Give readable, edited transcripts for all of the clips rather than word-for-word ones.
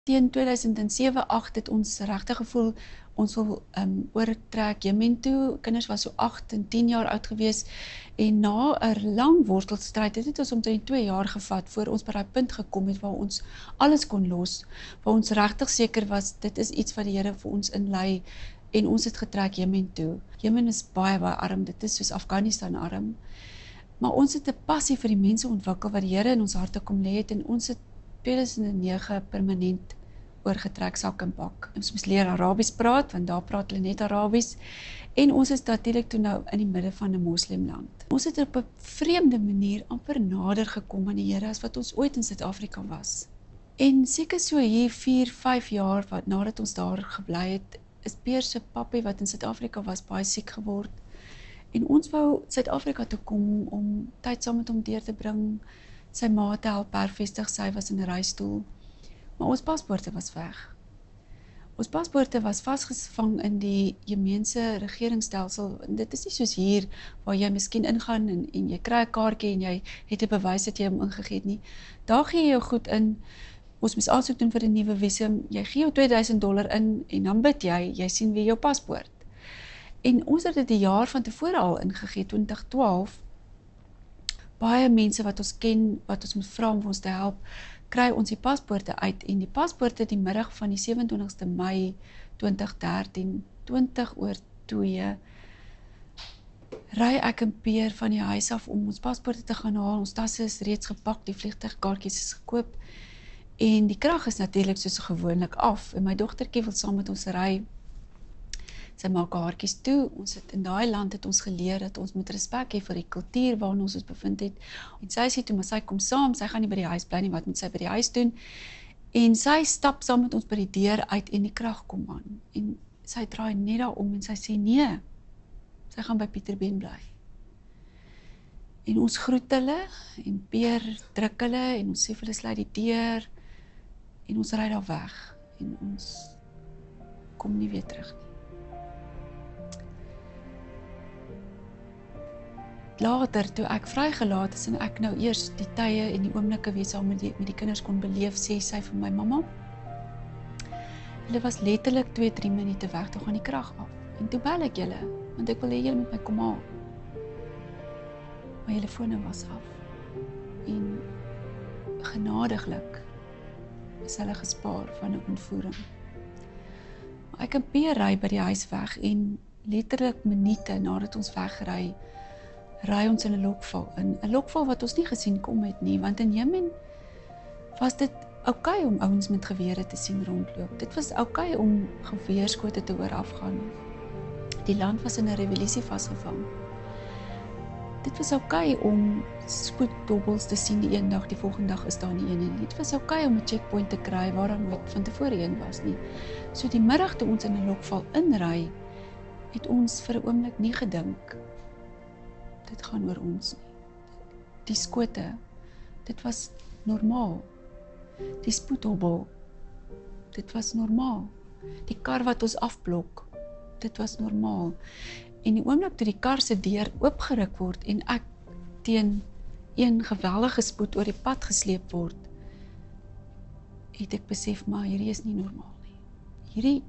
teen 2007-8 het ons regtig gevoel, ons wil oortrek Jemen toe. Kinders was so 8 en 10 jaar oud gewees. En na 'n lang worstelstryd het ons omtrent 2 jaar gevat voor ons by daai punt gekom het waar ons alles kon los. Waar ons regtig seker was, dit is iets wat die Here vir ons inlei. En ons het getrek Jemen toe. Jemen is baie arm, dit is soos Afghanistan arm. Maar ons het 'n passie vir die mense ontwikkel wat die Here in ons harte kom lê het en ons het 2009 permanent oorgetrek sak en pak. Ons moes leer Arabies praat, want daar praat hulle net Arabies. En ons is natuurlik toe nou in die midde van 'n moslimland. Ons het op 'n vreemde manier amper nader gekom aan die Here as wat ons ooit in Suid-Afrika was. En seker so hier 4-5 jaar nadat ons daar gebly het, is Peer se pappie wat in Suid-Afrika was baie siek geword. En ons wou Suid-Afrika toe kom om tyd saam met hom deur te bring, sy ma te help hervestig, sy was in 'n reistool. Maar ons paspoorte was weg. Ons paspoorte was vasgevang in die Jemeense regeringsstelsel. Dit is nie soos hier, waar jy miskien ingaan en jy kry 'n kaartjie en jy het 'n bewys dat jy hom ingegee het nie. Daar gee jy jou goed in. Ons moes aansoek doen vir 'n nuwe visum. Jy gee jou $2000 in en dan bid jy sien weer jou paspoort. En ons het dit 'n jaar van tevore al ingegee, 2012. Baie mense wat ons ken, wat ons moet vra om ons te help, kry ons die paspoorte uit en die paspoorte die middag van die 27ste Mei 2013, 20:02, ry ek en Peer van die huis af om ons paspoorte te gaan haal. Ons tasse is reeds gepak, die vliegtuigkaartjies is gekoop en die krag is natuurlik soos gewoonlik af en my dogtertjie wil saam met ons ry. Sy maak haartjies toe. Ons het in daai land het ons geleer dat ons moet respek hê vir die kultuur waarin ons bevind het. En sy sê toe, maar sy kom saam, sy gaan nie by die huis bly nie, wat moet sy by die huis doen? En sy stap saam met ons by die deur uit en die krag kom aan. En sy draai net daarom en sy sê nee, sy gaan by Pieterbeen bly. En ons groet hulle en Peer druk hulle en ons sê vir hulle sluit die deur en ons ry daar weg en ons kom nie weer terug nie. Later, toe ek vrygelaat is en ek nou eers die tye en die oomblikke weer saam met die kinders kon beleef, sê sy vir my, mamma, hulle was letterlik 2-3 minute weg, toe gaan die krag af. En toe bel ek julle, want ek wil hê julle met my kom haal. My telefone was af. En genadiglik is hulle gespaar van 'n ontvoering. Maar ek en Peer ry by die huis weg en letterlik minute nadat ons wegry, ry ons in 'n lokval, 'n lokval wat ons nie gesien kom het nie, want in Jemen was dit oukei om ouens met gewere te sien rondloop. Dit was oukei om geweerskote te hoor afgaan. Die land was in 'n revolusie vasgevang. Dit was oukei om spoeddobbels te sien die een dag, die volgende dag is daar nie een en dit was oukei om 'n checkpoint te kry waar daar nooit van tevore een was nie. So die middag toe ons in 'n lokval inry, het ons vir 'n oomblik nie gedink dit gaan oor ons nie. Die skote, dit was normaal. Die spoeddobbel, dit was normaal. Die kar wat ons afblok, dit was normaal. En die oomblik toe die kar se deur oopgeruk word en ek teen een geweldige spoed oor die pad gesleep word, het ek besef, maar hierdie is nie normaal nie.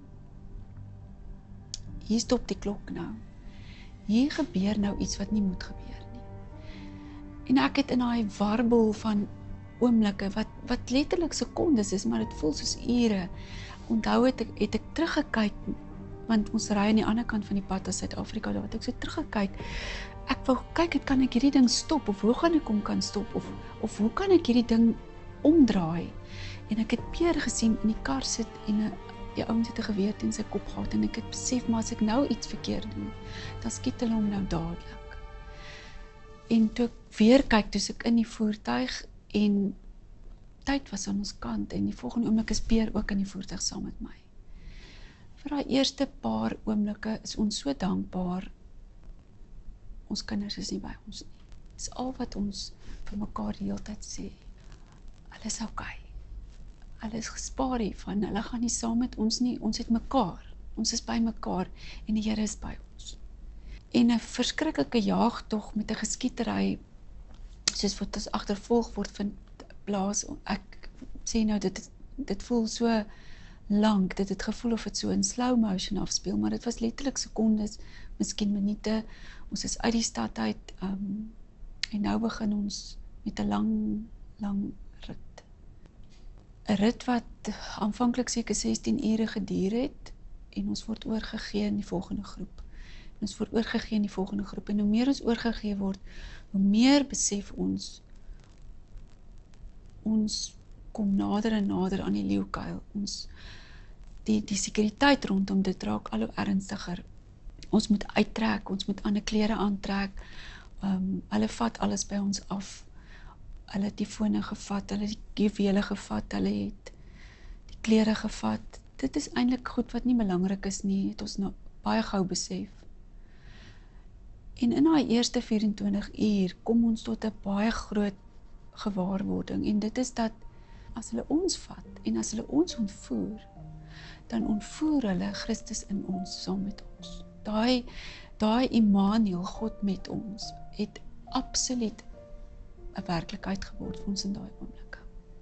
Hier stop die klok nou. Hier gebeur nou iets wat nie moet gebeur nie. En ek het in daai warbel van oomblikke, wat letterlik sekondes is, maar dit voel soos ure. Onthou het ek teruggekyk, want ons ry aan die ander kant van die pad as Suid-Afrika, daar het ek so teruggekyk. Ek wou kyk, kan ek hierdie ding stop, of hoe gaan ek hom kan stop, of hoe kan ek hierdie ding omdraai? En ek het Peer gesien in die kar sit en die ouens het 'n geweer teen sy kop gehad en ek het besef, maar as ek nou iets verkeerd doen, dan skiet hulle hom nou dadelik. En toe ek weer kyk, toe ek in die voertuig en tyd was aan ons kant en die volgende oomblik is Peer ook in die voertuig saam met my. Vir daai eerste paar oomblikke is ons so dankbaar, ons kinders is nie by ons nie. Dis al wat ons vir mekaar die hele tyd sê. Hulle is oukei. Hulle is gespaar hiervan, hulle gaan nie saam met ons nie, ons het mekaar, ons is by mekaar en die Here is by ons. En 'n verskriklike jaagtog met 'n geskietery, soos wat ons agtervolg word vind plaas. Ek sê nou, dit dit voel so lank, dit het gevoel of het so in slow motion afspeel, maar dit was letterlik sekondes, miskien minute. Ons is uit die stad uit, en nou begin ons met 'n lang rit. 'n Rit wat aanvanklik seker 16 ure geduur het, en ons word oorgegee in die volgende groep. En ons word oorgegee in die volgende groep, en hoe meer ons oorgegee word, hoe meer besef ons kom nader en nader aan die leeukuil. Die sekuriteit rondom dit raak al hoe ernstiger. Ons moet uittrek, ons moet ander klere aantrek. Hulle vat alles by ons af. Hulle het die fone gevat, hulle het die juwele gevat, hulle het die klere gevat. Dit is eintlik goed wat nie belangrik is nie, het ons nou baie gou besef. En in daai eerste 24 uur kom ons tot 'n baie groot gewaarwording, en dit is dat as hulle ons vat en as hulle ons ontvoer, dan ontvoer hulle Christus in ons, saam met ons. Daai Immanuel, God met ons, het absoluut 'n werklikheid geword vir ons in daai oomblikke.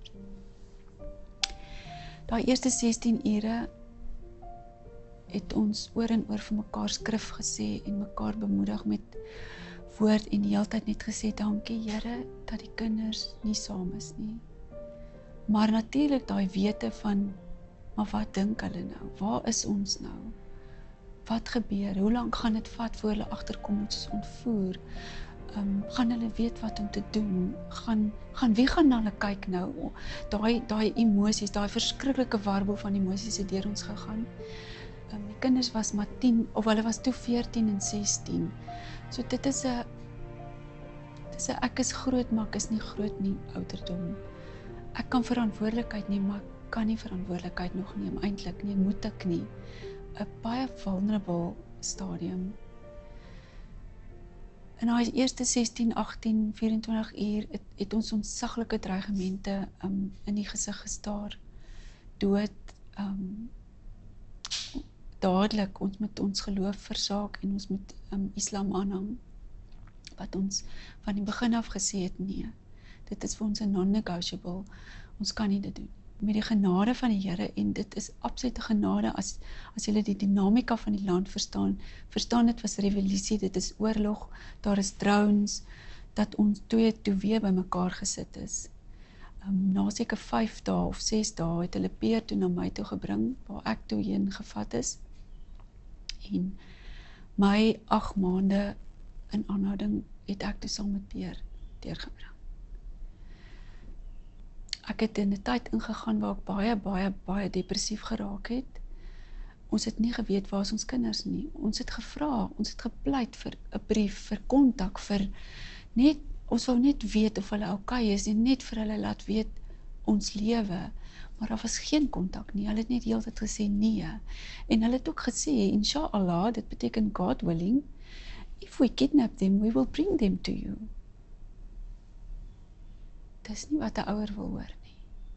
Daai eerste 16 ure het ons oor en oor vir mekaar skrif gesê en mekaar bemoedig met woord en die hele tyd net gesê, dankie Here, dat die kinders nie saam is nie. Maar natuurlik daai wete van, maar wat dink hulle nou? Waar is ons nou? Wat gebeur? Hoe lank gaan dit vat voor hulle agterkom ons is ontvoer? Gaan hulle weet wat om te doen? Wie gaan na hulle kyk nou? Daai emosies, daai verskriklike warboel van emosies het deur ons gegaan. Die kinders was maar 10, of hulle was toe 14 en 16. So dit is 'n ek is groot, maar ek is nie groot nie ouderdom. Ek kan verantwoordelikheid neem, maar ek kan nie verantwoordelikheid nog neem, eintlik nie, moet ek nie. 'n Baie vulnerable stadium. In daai eerste 16, 18, 24 uur het ons ontsaglike dreigemente in die gesig gestaar. Dood, dadelik, ons moet ons geloof versaak en ons moet Islam aanhang, wat ons van die begin af gesê het, nee, dit is vir ons 'n non-negotiable, ons kan nie dit doen. Met die genade van die Here, en dit is absolute genade, as julle die dinamika van die land verstaan dit was revolusie, dit is oorlog, daar is drones, dat ons twee toe weer by mekaar gesit is. Na seker 5 dae of 6 dae het hulle Peer toe na my toe gebring, waar ek toe heen gevat is, en my 8 maande in aanhouding het ek toe saam met Peer deurgebring. Ek het in 'n tyd ingegaan waar ek baie depressief geraak het. Ons het nie geweet waar is ons kinders nie. Ons het gevra, ons het gepleit vir 'n brief, vir kontak, ons wou net weet of hulle okay is, en net vir hulle laat weet ons lewe. Maar daar was geen kontak nie. Hulle het net die hele tyd gesê nee. En hulle het ook gesê, inshallah, dit beteken God willing, if we kidnap them, we will bring them to you. Dis nie wat 'n ouer wil hoor nie.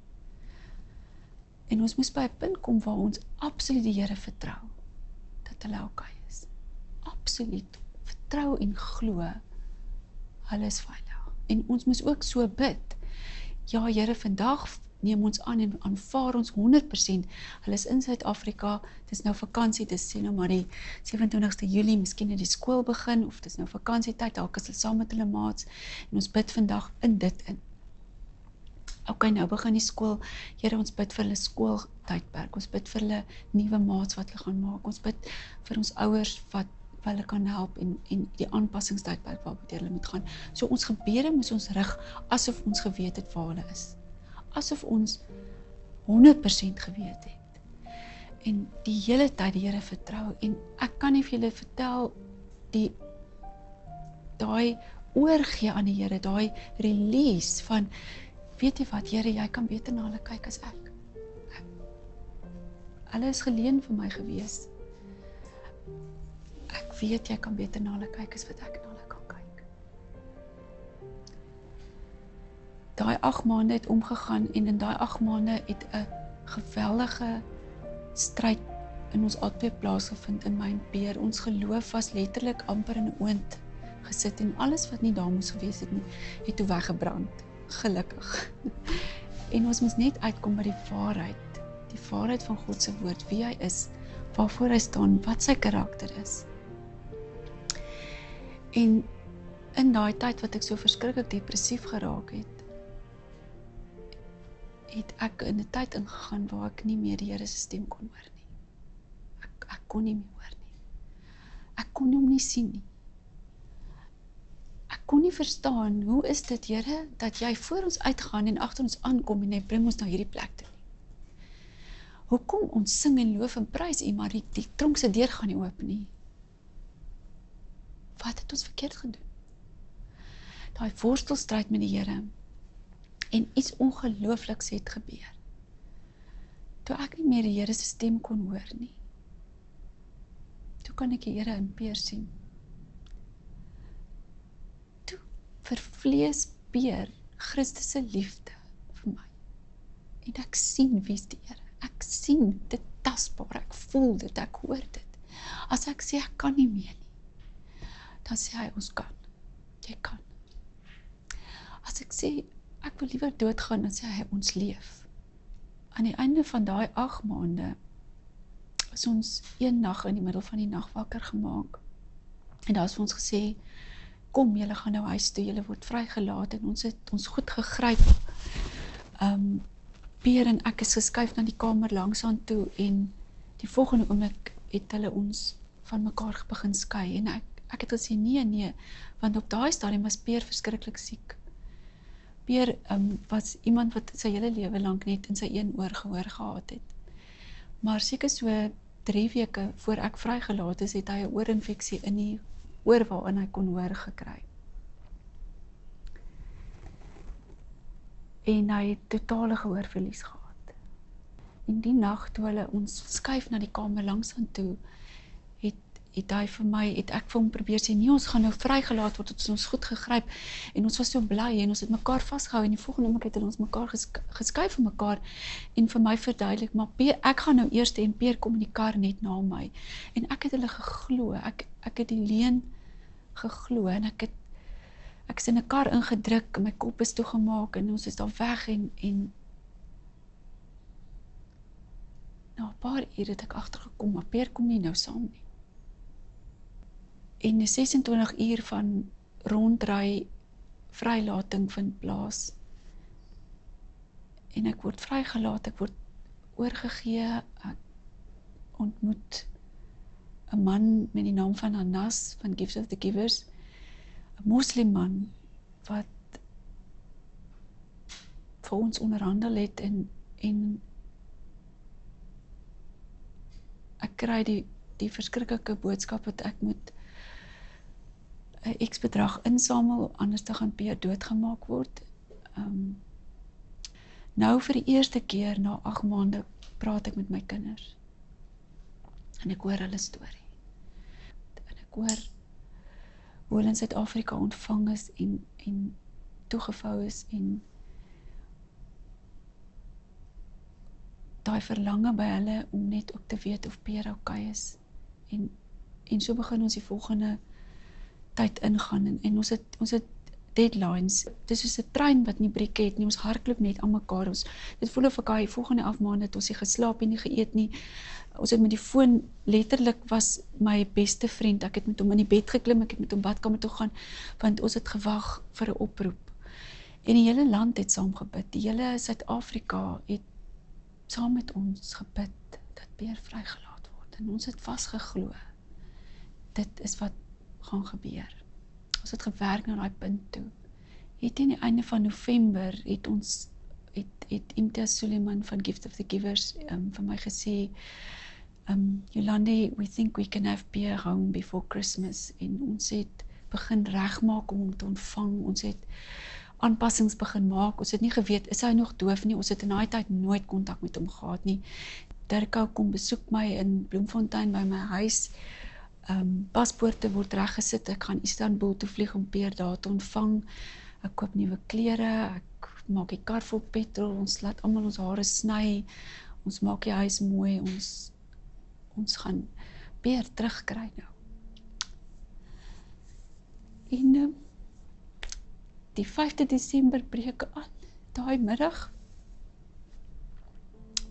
En ons moes by 'n punt kom waar ons absoluut die Here vertrou, dat hulle okay is. Absoluut vertrou en glo, hulle is veilig. En ons moes ook so bid, ja Here, vandag neem ons aan en aanvaar ons 100%, hulle is in Suid-Afrika, dit is nou vakansie, dit is sê nou maar die 27ste Julie, miskien het die skool begin, of dit is nou vakansietyd, dalk is hulle saam met hulle maats, en ons bid vandag in dit in. Ok, nou begin die skool, Here, ons bid vir hulle skooltydperk, ons bid vir hulle nuwe maats wat hulle gaan maak, ons bid vir ons ouers wat hulle kan help, en die aanpassingstydperk waarop hulle moet gaan. So ons gebede moes ons rig, asof ons geweet het waar hulle is. Asof ons 100% geweet het. En die hele tyd die Here vertrou, en ek kan nie vir julle vertel, daai oorgee aan die Here, daai release van, weet jy wat, Here, jy kan beter na hulle kyk as ek. Hulle is geleen vir my gewees. Ek weet jy kan beter na hulle kyk as wat ek na hulle kan kyk. Daai 8 maande het omgegaan, en in daai 8 maande het 'n geweldige stryd in ons albei plaasgevind in my en Peer. Ons geloof was letterlik amper in 'n oond gesit, en alles wat nie daar moes gewees het nie, het toe weggebrand. Gelukkig. En ons moet net uitkom by die waarheid van God se woord, wie hy is, waarvoor hy staan, wat sy karakter is. En in daai tyd wat ek so verskriklik depressief geraak het ek in 'n tyd ingegaan waar ek nie meer die Here se stem kon hoor nie. Ek kon nie meer hoor nie. Ek kon hom nie sien nie. Ek kon nie verstaan, hoe is dit, Here, dat jy voor ons uitgaan en agter ons aankom en jy bring ons na hierdie plek toe nie. Hoekom ons sing en loof en prys U, maar die tronk se deur gaan nie oop nie. Wat het ons verkeerd gedoen? Daai worstelstryd met die Here en iets ongeloofliks het gebeur. Toe ek nie meer die Here se stem kon hoor nie. Toe kan ek die Here in Peer sien. Toe vervlees Peer Christus se liefde vir my. En ek sien wie is die Here. Ek sien dit tasbaar, ek voel dit, ek hoor dit. As ek sê ek kan nie meer nie, dan sê hy ons kan. Jy kan. As ek sê ek wil liewer doodgaan, dan sê hy ons leef. Aan die einde van daai 8 maande is ons een nag in die middel van die nag wakker gemaak. En daar is vir ons gesê, kom, julle gaan nou huis toe, julle word vrygelaat en ons het ons goed gegryp. Peer en ek is geskuif na die kamer langsaan toe en die volgende oomblik het hulle ons van mekaar begin skei en ek het gesê nee, want op daai stadium was Peer verskriklik siek. Peer was iemand wat sy hele lewe lank net in sy een oor gehoor gehad het. Maar seker so 3 weke voor ek vrygelaat is, het hy 'n oorinfeksie in die oor waarin hy kon hoor gekry. En hy het totale gehoorverlies gehad. En die nag toe hulle ons skuif na die kamer langsaan toe, het ek vir hom probeer sê, nee, ons gaan nou vrygelaat word, het ons goed gegryp, en ons was so bly, en ons het mekaar vasgehou, en die volgende oomblik het hulle ons mekaar geskuif vir mekaar, en vir my verduidelik, maar ek gaan nou eers, en Peer kom in die kar net na my, en ek het hulle geglo, ek het die leuen geglo, en ek is in 'n kar ingedruk, en my kop is toegemaak, en ons is daar weg, en na 'n paar ure het ek agtergekom, maar Peer kom nie nou saam nie. En 26 uur van rondry vrylating vind plaas. En ek word vrygelaat, ek word oorgegee, ek ontmoet 'n man met die naam van Anas, van Gift of the Givers, 'n moslim man, wat vir ons onderhandel het, en ek kry die verskriklike boodskap dat ek moet 'n X-bedrag insamel, anders te gaan Peer doodgemaak word. Nou vir die eerste keer na 8 maande praat ek met my kinders. En ek hoor hulle storie. En ek hoor hoe hulle in Suid-Afrika ontvang is en toegevou is en daai verlange by hulle om net ook te weet of Peer okay is. En so begin ons die volgende tyd ingaan en ons het deadlines. Dit is soos 'n trein wat nie brieke het nie. Ons hardloop net aan mekaar. Dit voel of ek die volgende 8 maande het ons nie geslaap en nie geëet nie. Ons het met die foon, letterlik was my beste vriend. Ek het met hom in die bed geklim, ek het met hom badkamer toe gaan, want ons het gewag vir 'n oproep. En die hele land het saam gebid. Die hele Suid-Afrika het saam met ons gebid dat Peer vrygelaat word. En ons het vasgeglo. Dit is wat gaan gebeur. Ons het gewerk na daai punt toe. Teen die einde van November het Imtiaz Suleiman van Gift of the Givers vir my gesê, Yolande, we think we can have Peer home before Christmas. En ons het begin regmaak om hom te ontvang. Ons het aanpassings begin maak. Ons het nie geweet, is hy nog doof nie? Ons het in daai tyd nooit kontak met hom gehad nie. Dirk kom besoek my in Bloemfontein by my huis. Paspoorte word reggesit, ek gaan Istanbul toe vlieg om Peer daar te ontvang, ek koop nuwe klere, ek maak die kar vol petrol, ons laat almal ons hare sny, ons maak die huis mooi, ons gaan Peer terugkry nou. En die 5de Desember breek aan, daai middag,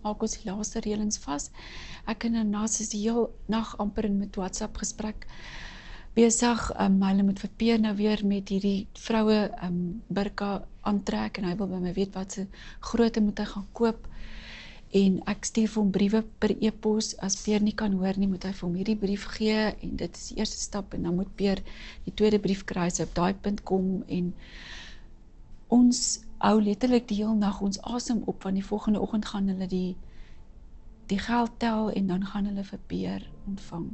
maak ons die laaste reëlings vas. Ek en Anas is die heel nag amper in met WhatsApp gesprek besig. Hulle moet vir Peer nou weer met hierdie vroue burka aantrek en hy wil by my weet wat se grootte moet hy gaan koop. En ek stuur vir hom briewe per e-pos. As Peer nie kan hoor nie, moet hy vir hom hierdie brief gee en dit is die eerste stap en dan moet Peer die tweede brief kry as hy op daai punt kom en ons hou letterlik die hele nag ons asem op want die volgende oggend gaan hulle die geld tel en dan gaan hulle vir Peer ontvang.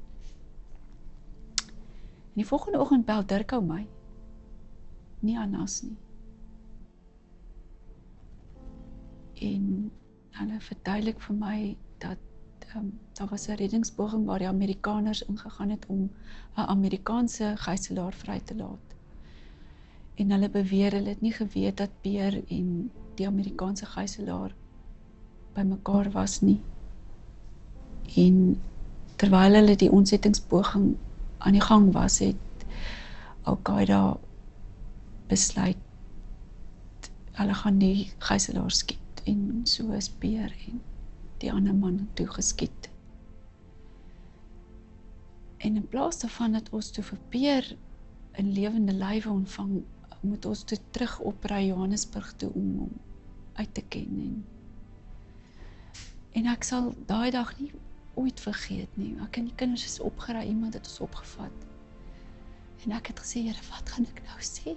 En die volgende oggend bel Dirk my, nie Anas nie. En hulle verduidelik vir my dat daar was 'n reddingspoging waar die Amerikaners ingegaan het om 'n Amerikaanse gijslaer vry te laat. En hulle beweer hulle het nie geweet dat Peer en die Amerikaanse gijslaer by mekaar was nie. En terwyl hulle die ontsettingspoging aan die gang was, het Al-Qaeda besluit hulle gaan die gijslaer skiet. En so is Peer en die ander man toe geskiet. En in plaas daarvan dat ons toe vir Peer in lewende lywe ontvang, moet ons toe terug opry Johannesburg toe om hom uit te ken. En ek sal daai dag nie ooit vergeet nie. Ek en die kinders is opgery, iemand het ons opgevat. En ek het gesê, Here, wat gaan ek nou sê?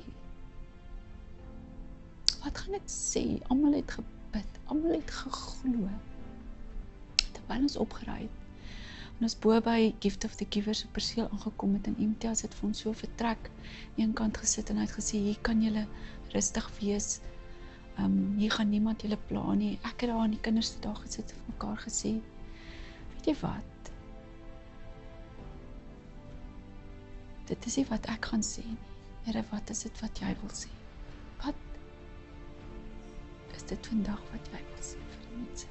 Wat gaan ek sê? Almal het gebid, almal het geglo. Terwyl ons opgery het. En ons bo by Gift of the Giver se perseel aangekom het en Imtiaz het vir ons so vertrek een kant gesit en hy het gesê, hier kan julle rustig wees. Hier gaan niemand julle pla nie. Ek het daar aan die kinders daar gesit en vir mekaar gesê, weet jy wat? Dit is nie wat ek gaan sê nie. Here, wat is dit wat jy wil sê? Wat is dit vandag wat jy wil sê vir die mense?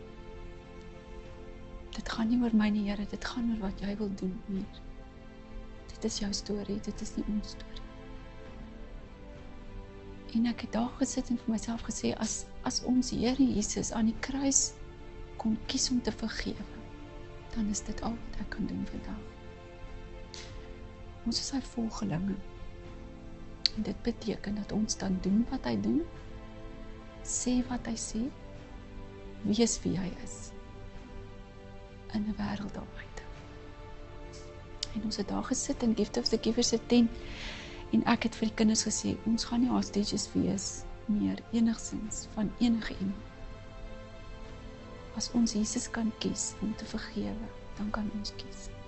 Dit gaan nie oor my nie, Here, dit gaan oor wat jy wil doen hier. Dit is jou storie, dit is nie ons storie. En ek het daar gesit en vir myself gesê, as ons Here Jesus aan die kruis kon kies om te vergewe, dan is dit al wat ek kan doen vandag. Ons is sy volgelinge. En dit beteken dat ons dan doen wat hy doen, sê wat hy sê, wees wie hy is, in 'n wêreld daar buite. En ons het daar gesit in Gift of the Giver se tent, en ek het vir die kinders gesê, ons gaan nie hostages wees meer, enigsins, van enige iemand. As ons Jesus kan kies om te vergewe, dan kan ons kies.